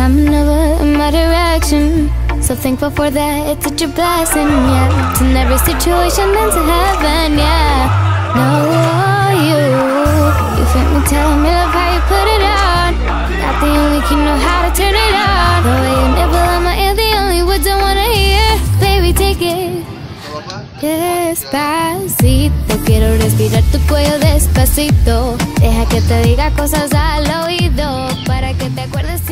coming over in my direction. So thankful for that, it's such a blessing, yeah. Turn every situation into heaven, yeah. No, you fit me, tell me love how you put it on. Got the only key, know how to turn it on. The way you nibble on my ear, the only words I wanna hear. Baby, take it despacito. Quiero respirar tu cuello despacito. Deja que te diga cosas al oído, para que te acuerdes